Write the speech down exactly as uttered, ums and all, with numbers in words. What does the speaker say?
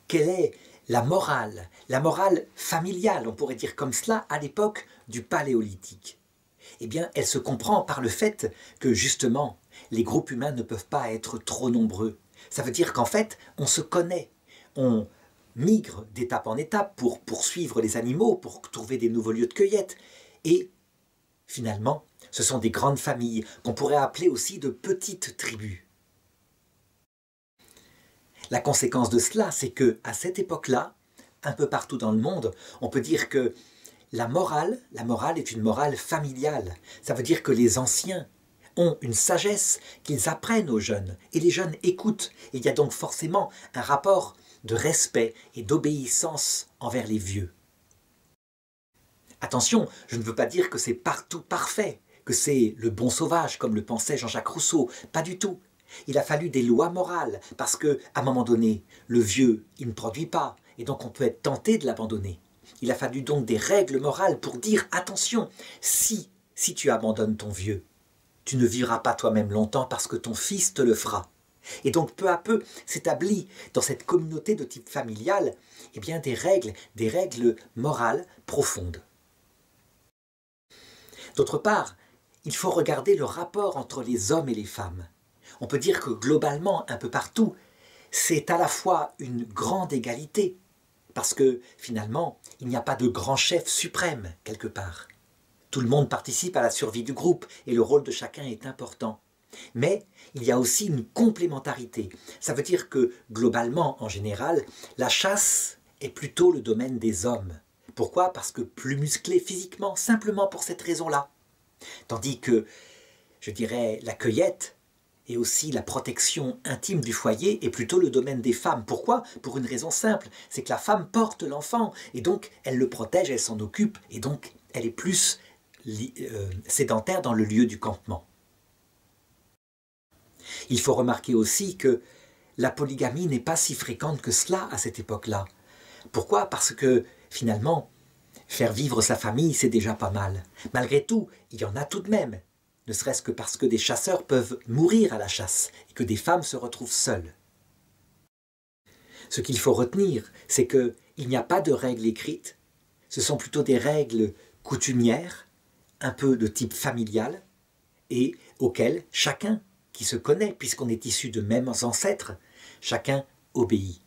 quelle est la morale, la morale familiale, on pourrait dire comme cela, à l'époque du Paléolithique? Eh bien, elle se comprend par le fait que, justement, les groupes humains ne peuvent pas être trop nombreux. Ça veut dire qu'en fait, on se connaît, on migre d'étape en étape pour poursuivre les animaux, pour trouver des nouveaux lieux de cueillette. Et finalement, ce sont des grandes familles qu'on pourrait appeler aussi de petites tribus. La conséquence de cela, c'est que à cette époque-là, un peu partout dans le monde, on peut dire que la morale, la morale est une morale familiale. Ça veut dire que les anciens ont une sagesse qu'ils apprennent aux jeunes, et les jeunes écoutent. Il y a donc forcément un rapport de respect et d'obéissance envers les vieux. Attention, je ne veux pas dire que c'est partout parfait, que c'est le bon sauvage, comme le pensait Jean-Jacques Rousseau, pas du tout. Il a fallu des lois morales, parce qu'à un moment donné, le vieux, il ne produit pas, et donc on peut être tenté de l'abandonner. Il a fallu donc des règles morales pour dire, attention, si, si tu abandonnes ton vieux, tu ne vivras pas toi-même longtemps parce que ton fils te le fera. Et donc peu à peu s'établit dans cette communauté de type familial, eh bien des règles, des règles morales profondes. D'autre part, il faut regarder le rapport entre les hommes et les femmes. On peut dire que globalement, un peu partout, c'est à la fois une grande égalité, parce que finalement, il n'y a pas de grand chef suprême quelque part. Tout le monde participe à la survie du groupe et le rôle de chacun est important. Mais il y a aussi une complémentarité. Ça veut dire que globalement, en général, la chasse est plutôt le domaine des hommes. Pourquoi? Parce que plus musclés physiquement, simplement pour cette raison-là. Tandis que, je dirais, la cueillette et aussi la protection intime du foyer est plutôt le domaine des femmes. Pourquoi? Pour une raison simple, c'est que la femme porte l'enfant et donc elle le protège, elle s'en occupe et donc elle est plus euh, sédentaire dans le lieu du campement. Il faut remarquer aussi que la polygamie n'est pas si fréquente que cela à cette époque-là. Pourquoi? Parce que finalement, faire vivre sa famille, c'est déjà pas mal. Malgré tout, il y en a tout de même. Ne serait-ce que parce que des chasseurs peuvent mourir à la chasse et que des femmes se retrouvent seules. Ce qu'il faut retenir, c'est qu'il n'y a pas de règles écrites, ce sont plutôt des règles coutumières, un peu de type familial, et auxquelles chacun qui se connaît, puisqu'on est issu de mêmes ancêtres, chacun obéit.